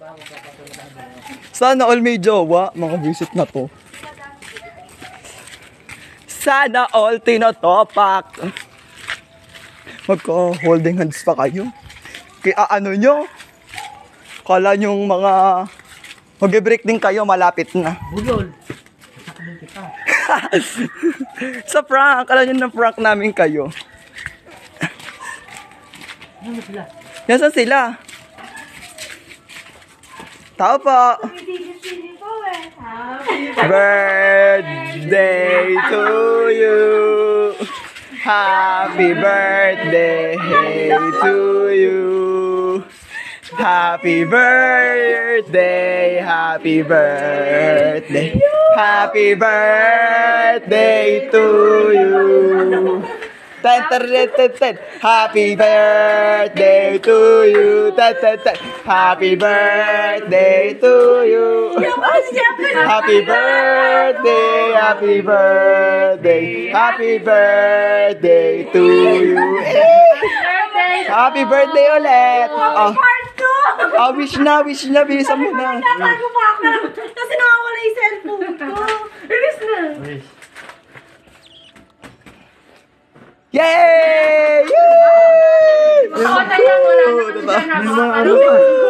Sana all may jowa, mga visit na to. Sana all tinotopak. Magka-holding hands pa kayo. Kaya ano nyo? Kala nyong mga mag-break din kayo, malapit na. Budol. Sakabin kita. Sa prank, kala nyo na prank namin kayo. Ano sila? Nasaan sila? Tao po. Birthday to you. Happy birthday to you. Happy birthday, happy birthday, happy birthday to you. Ten, ten, ten, ten. Happy birthday to you. Ten, ten, ten. Happy birthday to you. Happy birthday, happy birthday, happy birthday to you. Happy birthday ulit. Wish na, bilisan mo na. Tatago pa ako kasi nakawala yung cellphone ko. Bilis na. Yay! Yay! Wala na yan, wala na.